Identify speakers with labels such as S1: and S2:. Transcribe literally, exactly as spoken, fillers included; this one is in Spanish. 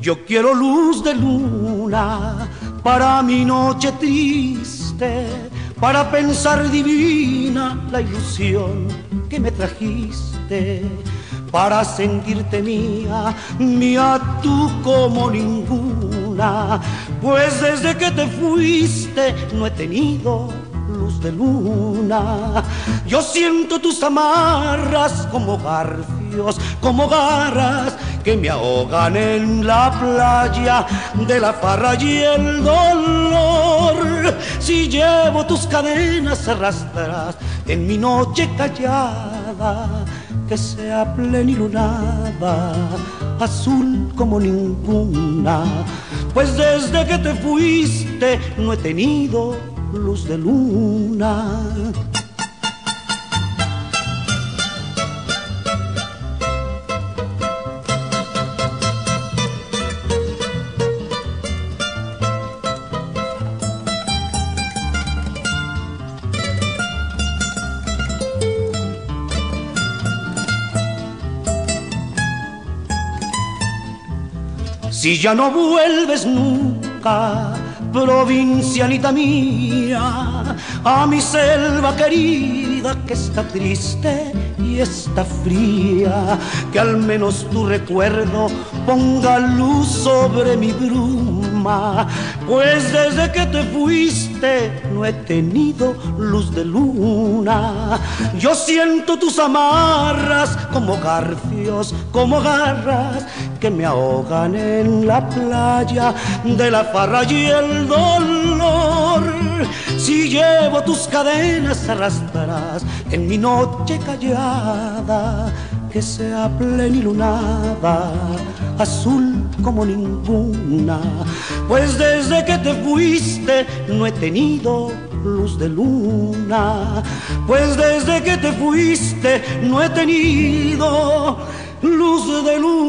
S1: Yo quiero luz de luna para mi noche triste, para pensar divina la ilusión que me trajiste, para sentirte mía, mía tú como ninguna. Pues desde que te fuiste no he tenido luz de luna. Yo siento tus amarras como garfios, como garras que me ahogan en la playa de la farra y el dolor. Si llevo tus cadenas arrastras en mi noche callada, que sea plenilunada, azul como ninguna. Pues desde que te fuiste no he tenido luz de luna. Si ya no vuelves nunca, provincianita mía, a mi selva querida que está triste y está fría, que al menos tu recuerdo ponga luz sobre mi bruma. Pues desde que te fuiste no he tenido luz de luna. Yo siento tus amarras como garfios, como garras que me ahogan en la playa de la farra y el dolor. Si llevo tus cadenas arrastrarás en mi noche callada, que sea plenilunada, azul como ninguna. Pues desde que te fuiste no he tenido luz de luna. Pues desde que te fuiste no he tenido luz de luna.